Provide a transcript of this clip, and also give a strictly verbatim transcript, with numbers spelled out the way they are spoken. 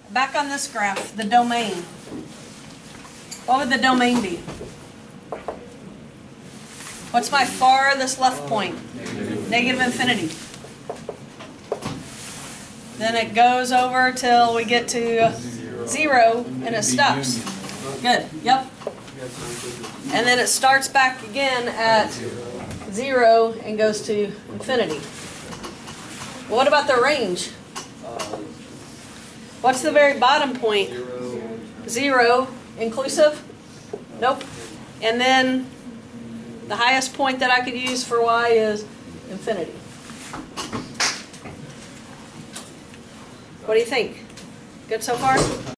back on this graph, the domain. What would the domain be? What's my farthest left point? Negative infinity. Then it goes over till we get to zero and it stops. Good, yep. And then it starts back again at zero and goes to infinity. What about the range? What's the very bottom point? Zero inclusive? Nope. And then the highest point that I could use for y is infinity. What do you think? Good so far?